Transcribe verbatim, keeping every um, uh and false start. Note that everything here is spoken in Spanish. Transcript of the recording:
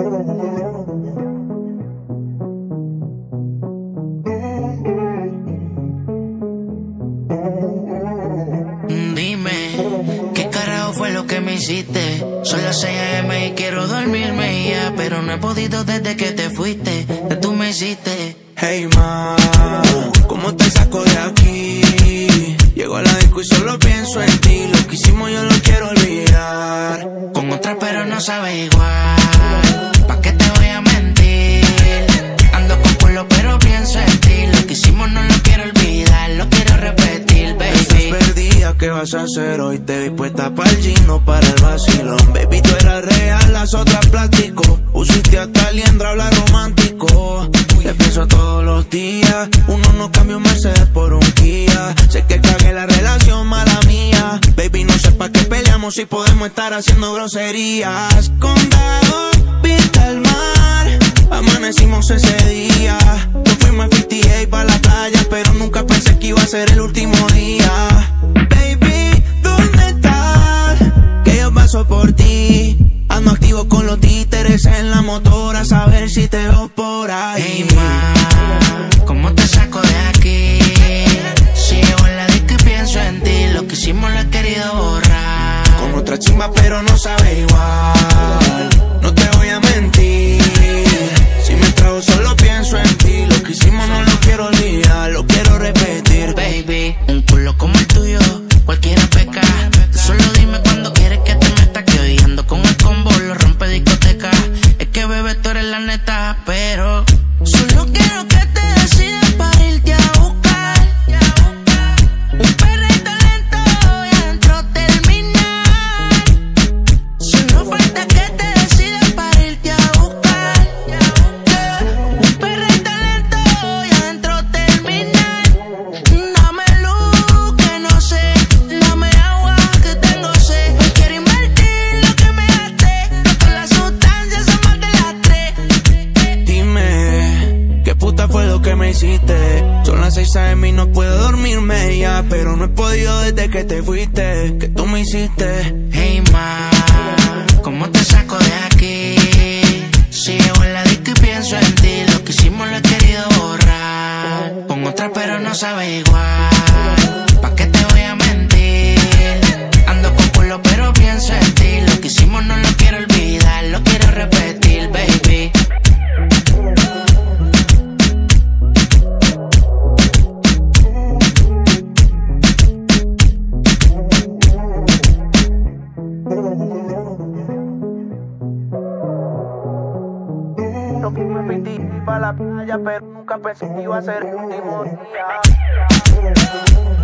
Dime, ¿qué carajo fue lo que me hiciste? Son las seis a eme y quiero dormirme ya, pero no he podido desde que te fuiste, que tú me hiciste. Hey ma, ¿cómo te saco de aquí? Llego a la disco y solo pienso en ti. Lo que hicimos yo lo quiero olvidar. Con otra pero no sabe igual. ¿Pa' qué te voy a mentir? Ando con culo pero pienso en ti. Lo que hicimos no lo quiero olvidar, lo quiero repetir, baby. Estás perdida, ¿qué vas a hacer hoy? Te vi puesta pa'l gino, para el vacilón. Baby, tú eras real, las otras plástico. Usiste hasta liendra, habla romántico. Te pienso todos los días. Uno no cambia un Mercedes por un Kia. Sé que cagué la relación, mala mía. Baby, no sé pa' qué peleamos si podemos estar haciendo groserías. Condado, vista al mar. Amanecimos ese día. Nos fuimos a cincuenta y ocho pa' la playa, pero nunca pensé que iba a ser el último día. Baby, ¿dónde estás? Que yo paso por ti. Ando activo con los títeres en la motora, a saber si te veo por ahí. Hey ma, ¿cómo te saco de aquí? Si llego en la disco y pienso en ti. Lo que hicimos lo he querido borrar. Con otra chimba pero no sabe igual. No te voy a mentir. Si me trago solo pienso en ti. Lo que hicimos no lo quiero olvidar, lo quiero repetir. Baby, un culo como el tuyo, cualquiera peca. Solo dime cuando quieres que te meta, que hoy ando con el combo, lo rompe discoteca. Es que bebé, tú eres la neta, pero solo quiero que te decidas para irte a buscar. Un perrito lento y adentro terminar. Solo falta que te decidas para irte a buscar. Un perrito lento y adentro terminar. Dame luz que no sé, dame agua que tengo sed. Hoy quiero invertir lo que me gasté, no con las sustancias son más de las tres. Dime, ¿qué puta fue lo que me hiciste? Son las seis a eme y no puedo dormirme ya, pero no he podido desde que te fuiste, que tú me hiciste. Hey ma, ¿cómo te saco de aquí? Si llego en la disco y pienso en ti. Lo que hicimos lo he querido borrar. Con otra pero no sabe igual. ¿Pa' qué te voy a mentir? Ando con culo pero pienso en ti. Lo que hicimos no lo quiero olvidar, lo quiero repetir, baby. No fuimos a pa' la playa, pero nunca pensé que iba a ser el último día.